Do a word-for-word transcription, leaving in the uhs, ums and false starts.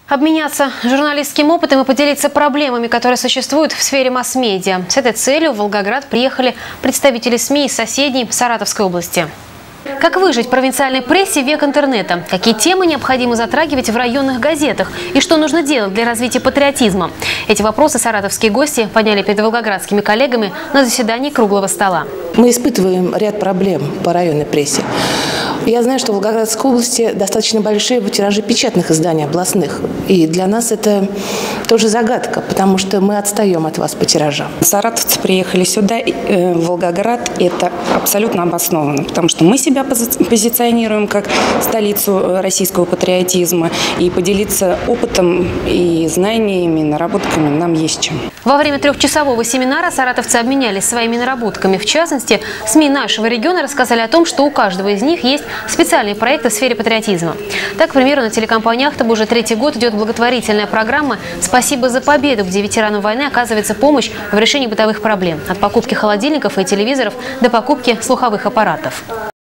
Обменяться журналистским опытом и поделиться проблемами, которые существуют в сфере масс-медиа. С этой целью в Волгоград приехали представители СМИ из соседней Саратовской области. Как выжить в провинциальной прессе в век интернета? Какие темы необходимо затрагивать в районных газетах? И что нужно делать для развития патриотизма? Эти вопросы саратовские гости подняли перед волгоградскими коллегами на заседании круглого стола. Мы испытываем ряд проблем по районной прессе. Я знаю, что в Волгоградской области достаточно большие тиражи печатных изданий областных. И для нас это тоже загадка, потому что мы отстаем от вас по тиражам. Саратовцы приехали сюда, в Волгоград, и это абсолютно обоснованно, потому что мы себя позиционируем как столицу российского патриотизма, и поделиться опытом и знаниями, наработками нам есть чем. Во время трехчасового семинара саратовцы обменялись своими наработками. В частности, СМИ нашего региона рассказали о том, что у каждого из них есть специальные проекты в сфере патриотизма. Так, к примеру, на телекомпании «Ахтаба» уже третий год идет благотворительная программа «Спасибо за победу», где ветеранам войны оказывается помощь в решении бытовых проблем. От покупки холодильников и телевизоров до покупки слуховых аппаратов.